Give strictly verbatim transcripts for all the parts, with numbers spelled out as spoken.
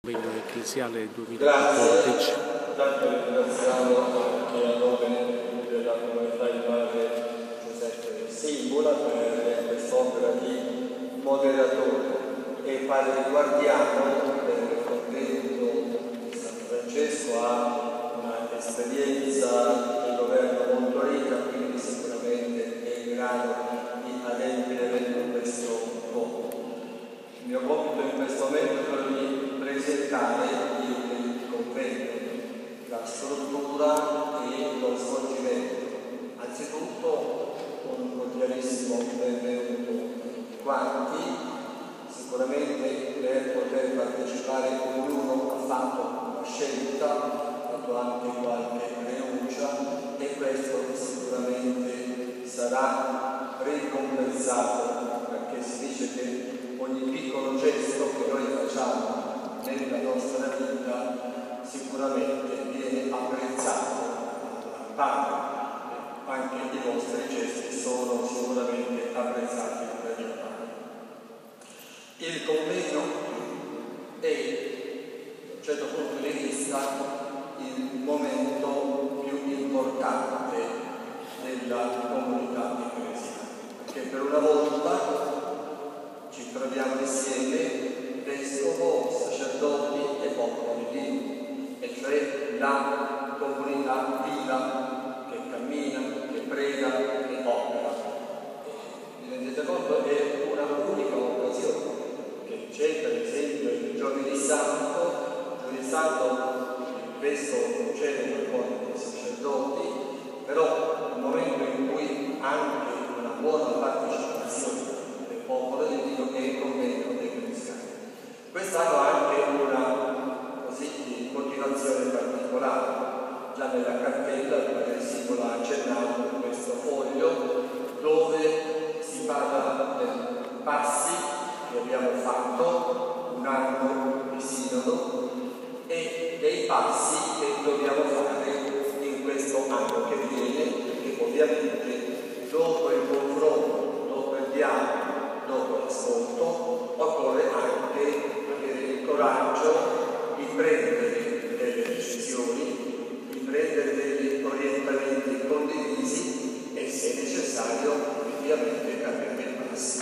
Convegno ecclesiale duemilaquattordici. Tanto ringraziamo anche a nome della comunità di Padre Giuseppe Simbola per quest'opera di moderatore e Padre Guardiano del convento di San Francesco ha un'esperienza di governo molto ricca, quindi sicuramente è in grado di adempiere a questo compito. Il mio compito in questo momento è quello di presentare il convegno, la struttura e lo svolgimento. Anzitutto un cordialissimo benvenuto a quanti. Sicuramente per poter partecipare ognuno ha fatto una scelta, ha fatto anche qualche rinuncia e questo sicuramente sarà ricompensato, perché si dice che ogni piccolo gesto che noi facciamo nella nostra vita sicuramente viene apprezzato dal Padre. Anche i vostri gesti sono sicuramente apprezzati dal Padre. Il convegno è, da un certo punto di vista, il momento più importante della comunità ecclesiale, perché per una volta ci troviamo insieme vescovo, sacerdoti e popolo di Dio, e cioè la comunità viva che cammina, che prega, che opera. Vi rendete conto? È una unica occasione che c'è, per esempio, il giorno di Santo. Il giorno di Santo il vescovo concede con i sacerdoti, però è un momento in cui anche una buona partecipazione del popolo di Dio è il convegno ecclesiale. Quest'anno ha anche una così, motivazione particolare. Già nella cartella il Padre Simbola ha accennato questo foglio dove si parla dei passi che abbiamo fatto, un anno di sinodo, e dei passi che dobbiamo fare in questo anno che viene, che ovviamente dopo il confronto, dopo il dialogo, dopo l'ascolto, occorre anche il coraggio di prendere delle decisioni, di prendere degli orientamenti condivisi e, se necessario, ovviamente cambiare i passi.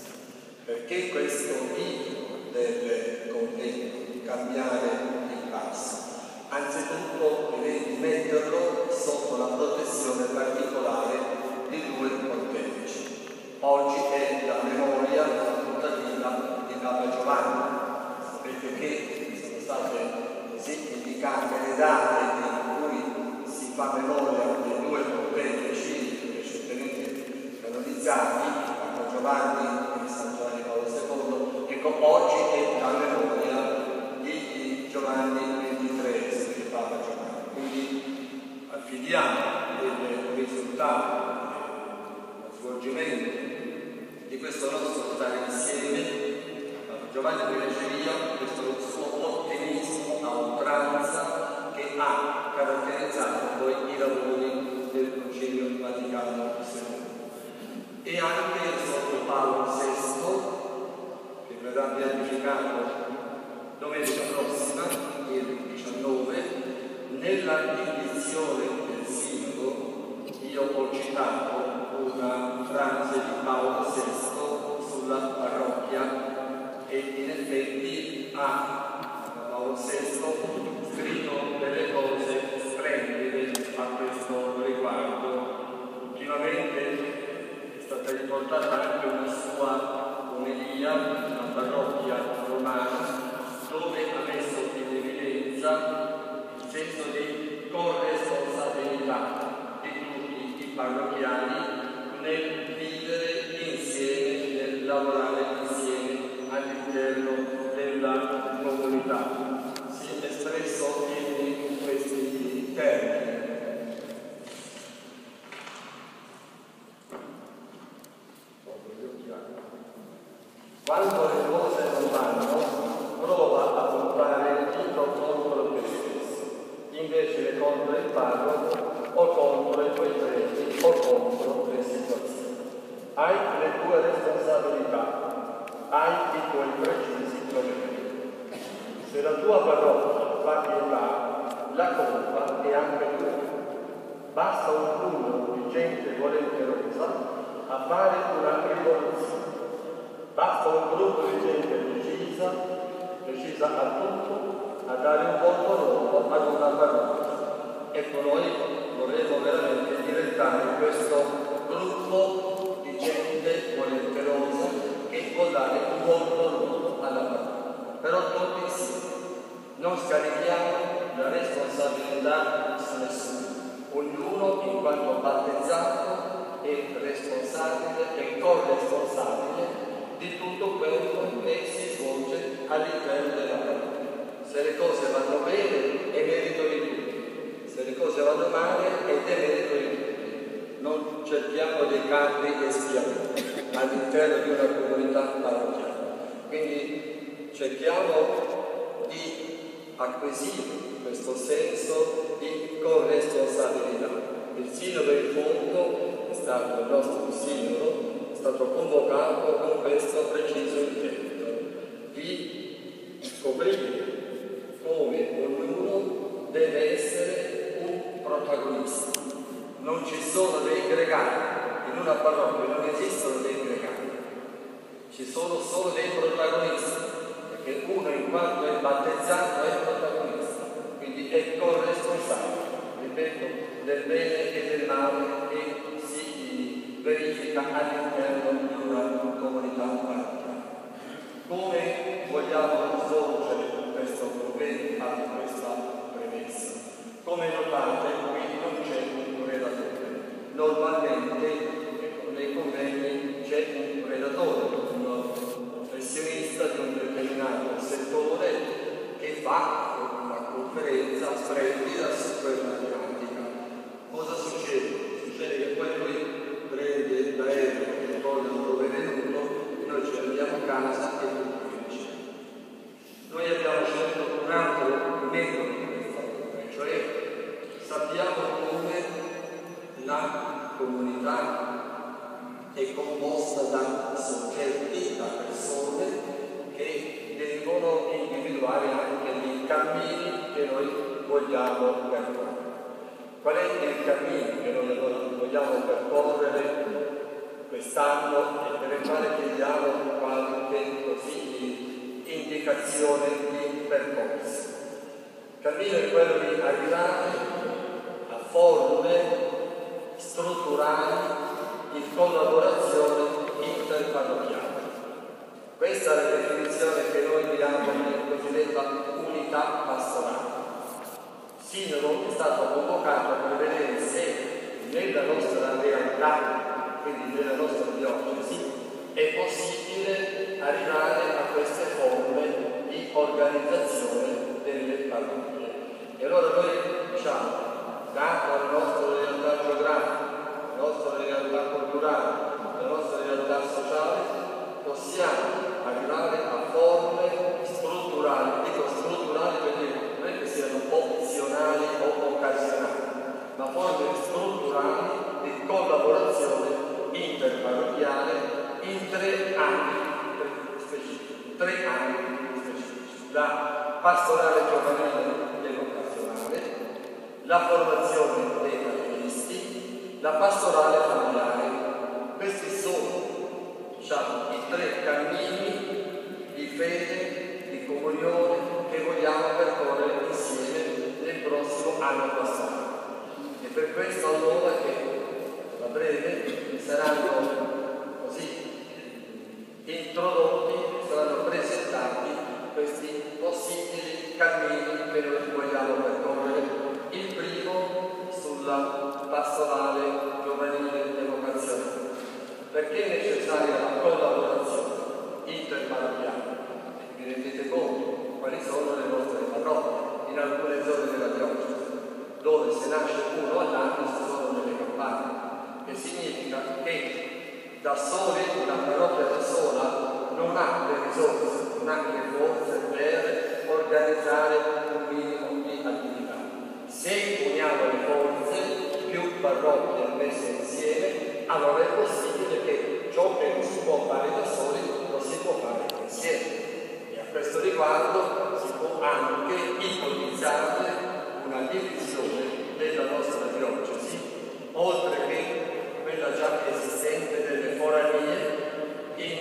Perché questo titolo del convegno, di cambiare i passi? Anzitutto direi di metterlo sotto la protezione particolare di due pontefici. Oggi è la memoria tutta vita di Papa Giovanni. Sapete che sono state così indicate le date in cui si fa memoria dei due pontefici recentemente canonizzati, Papa Giovanni e San Giovanni Paolo secondo. Ecco, oggi è la memoria di Giovanni ventitreesimo, di Papa Giovanni. Quindi affidiamo il risultato, lo svolgimento di questo nostro stare insieme a Giovanni di Reggio, questo suo ottimismo a oltranza che ha caratterizzato poi i lavori del Concilio Vaticano secondo. E anche sotto Paolo sesto, che verrà beatificato domenica prossima, il diciannove, nella indizione del Sinodo io ho citato una frase di Paolo sesto sulla parrocchia, e in effetti ha Paolo sesto scritto delle cose splendide a questo riguardo. Ultimamente è stata riportata anche una sua omelia, una parrocchia romana, dove ha messo in evidenza il senso di corresponsabilità di tutti i parrocchiani nel vivere insieme, nel lavorare insieme all'interno della comunità. Si è espresso in questi termini. Quando le cose non vanno, prova a puntare tutto contro te stesso. Invece le contro il padre o tua parrocchia fa pietà, la colpa è anche tua. Basta un numero di gente volenterosa a fare una rivoluzione. Basta un gruppo di gente decisa, decisa a tutto, a dare un volto nuovo ad una parrocchia. Ecco, noi vorremmo veramente diventare questo gruppo di gente volenterosa che può dare un volto nuovo alla parrocchia. Però tutti insieme. Non scarichiamo la responsabilità su nessuno. Ognuno, in quanto battezzato, è responsabile e corresponsabile di tutto quello che si svolge all'interno della parrocchia. Se le cose vanno bene è merito di tutti, se le cose vanno male è merito di tutti. Non cerchiamo dei capi espiatori all'interno di una comunità parrocchiale. Quindi cerchiamo di acquisire questo senso di corresponsabilità. Il sinodo in fondo è stato il nostro sinodo, è stato convocato con questo preciso intento di scoprire come ognuno deve essere un protagonista. Non ci sono dei gregari, in una parrocchia non esistono dei gregari, ci sono solo dei protagonisti, perché uno in quanto è battezzato è protagonista, quindi è corresponsabile, ripeto, del bene e del male che si verifica all'interno di una comunità parrocchiale. Come vogliamo svolgere questo problema a questa premessa? Come notate, qui non c'è un relatore. Normalmente ecco, nei convegni c'è un relatore, un professionista di un determinato settore che fa una conferenza splendida su quella tematica. Cosa succede? Succede che poi lui prende l'aereo e ricorda dove è venuto, noi ci andiamo a casa e tutto finisce. Noi abbiamo scelto un altro metodo per fare, cioè sappiamo come la comunità è composta da soggetti, da persone che devono individuare anche dei cammini che noi vogliamo percorrere. Qual è il cammino che noi vogliamo percorrere quest'anno e per il quale chiediamo qualche così indicazione di percorso? Il cammino è quello di arrivare a forme strutturali di collaborazione interparrocchiale. Questa è la definizione che noi diamo di cosiddetta unità pastorale. Sinodo è stato convocato per vedere se nella nostra realtà, quindi nella nostra diocesi, è possibile arrivare a queste forme di organizzazione delle parrocchie. E allora noi diciamo, dato la nostra realtà geografica, la nostra realtà culturale, la nostra realtà sociale, possiamo arrivare a forme strutturali, dico strutturali perché non è che siano opzionali o occasionali, ma forme strutturali di collaborazione interparrocchiale in tre anni specifici, tre anni specifici. La pastorale giovanile e vocazionale, la formazione dei catechisti, la pastorale familiare. Questi sono, diciamo, i tre cammini di fede, di comunione che vogliamo percorrere insieme nel prossimo anno pastorale. E per questo allora che a breve saranno così introdotti, saranno presentati questi possibili cammini che noi vogliamo percorrere. Il primo sulla pastorale giovanile e vocazionale. Perché è necessaria la collaborazione interparrocchiale? Vi rendete conto quali sono le nostre parrocchie in alcune zone della diocesi, dove se nasce uno all'anno si sono delle campagne, che significa che da soli, una parrocchia da sola non ha le risorse, non ha le forze per organizzare un minimo di attività. Se uniamo le forze, più parrocchie messe insieme, allora è possibile che ciò che non si può fare da soli lo si può fare insieme. E a questo riguardo si può anche ipotizzare una divisione della nostra diocesi, oltre che quella già esistente delle foranie, in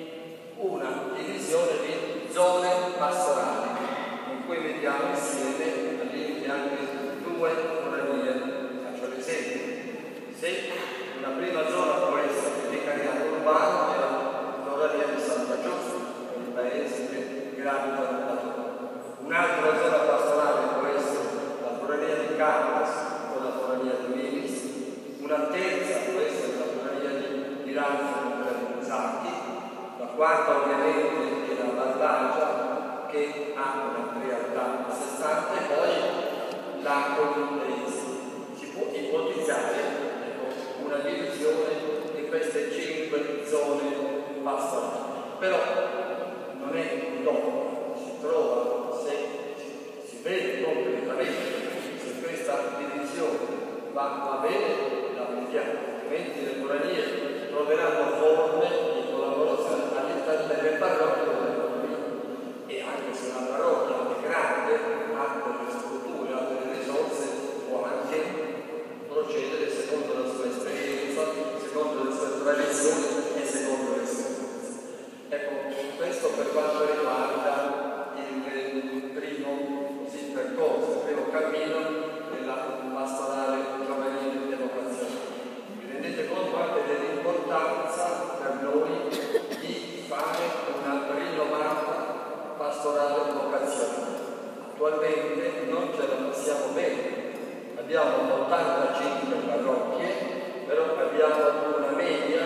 una divisione di zone pastorali, in cui vediamo insieme al limite anche due foranie. Faccio l'esempio: se una prima zona può essere il vicariato urbano e la forania di Santa Giusta, il paese che gravita attorno. Un'altra zona pastorale può essere la forania di Cartas o la forania di Vilis, una terza può essere la forania di Miranzo per Zacchi, la quarta ovviamente è la Valdaggia, che ha una realtà a sé stante, e poi l'Acqua dei Si può ipotizzare ecco, una divisione di queste cinque zone pastorali, però non è dopo, si trova, se si vede completamente, se questa divisione va, va bene, la mettiamo, altrimenti le foranie troveranno forme di collaborazione all'interno delle parrocchie delle foranie. E anche se una parrocchia è grande, ha delle strutture, ha delle risorse, può anche procedere secondo la sua esperienza, secondo le sue tradizioni e secondo le sue forze. Ecco, questo per quanto riguarda il primo così, percorso, il primo cammino della pastorale giovanile e vocazionale. Vi rendete conto anche dell'importanza per noi di fare una rinnovata pastorale vocazionale. Attualmente non ce la passiamo bene. Abbiamo ottantacinque parrocchie, però abbiamo una media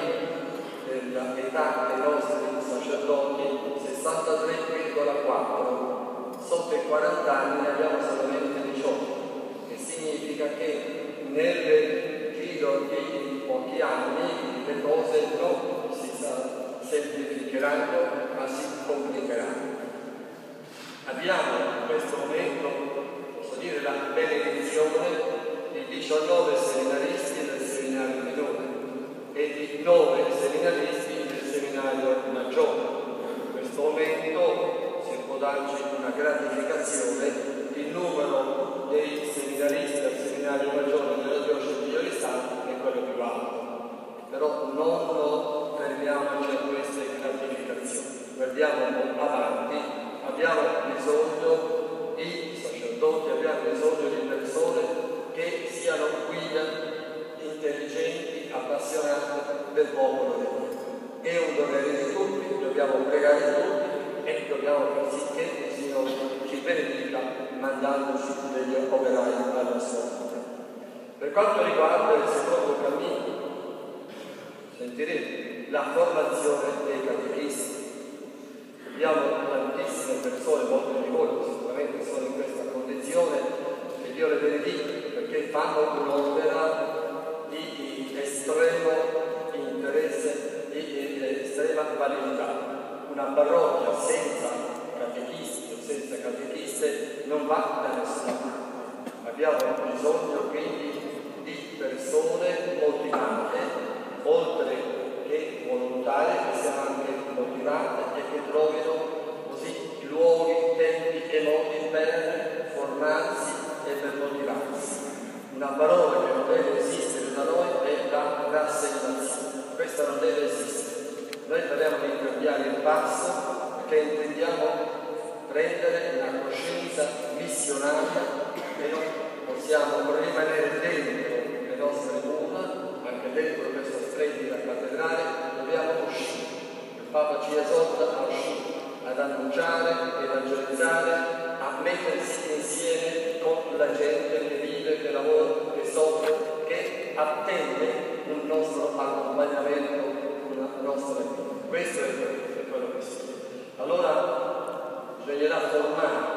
dell'età dei nostri sacerdoti sessantatré virgola quattro, sotto i quaranta anni abbiamo solamente diciotto, che significa che nel giro di pochi anni le cose non si semplificheranno, ma si complicheranno. Abbiamo in questo momento, posso dire, la benedizione di diciannove seminaristi del seminario minore e di nove seminaristi del seminario maggiore. In questo momento si può darci una gratificazione: il numero dei seminaristi del seminario maggiore della diocesi di Oristano è quello più alto. Però non fermiamoci a queste gratificazioni, guardiamo un po' avanti. Abbiamo bisogno di sacerdoti, abbiamo bisogno di persone che siano guida intelligenti, appassionate del popolo di Dio. È un dovere di tutti, dobbiamo pregare tutti e dobbiamo far sì che il Signore ci benedica mandandoci degli operai alla sua vita. Per quanto riguarda il secondo cammino, sentirete la formazione dei catechisti. Abbiamo tantissime persone, molte di voi sicuramente sono in questa condizione, e Dio le benedica perché fanno un'opera di estremo interesse, di estrema validità. Una parrocchia senza catechisti o senza catechiste non va da nessuna parte. Abbiamo bisogno quindi di persone motivate, oltre che volontarie, che siano anche motivate e che trovino così luoghi, tempi e modi per formarsi e per motivarsi. Una parola che non deve esistere da noi è la rassegnazione. Questa non deve esistere. Noi parliamo di cambiare il passo perché intendiamo prendere una coscienza missionaria e non possiamo rimanere dentro le nostre mura, anche dentro questa splendida cattedrale, dobbiamo uscire. Il Papa ci esorta a uscire, ad annunciare, ad evangelizzare, a mettersi insieme con la gente che vive, che lavora, che soffre, che attende un nostro accompagnamento, una nostra vita. Questo è quello che si chiede. Allora bisognerà formare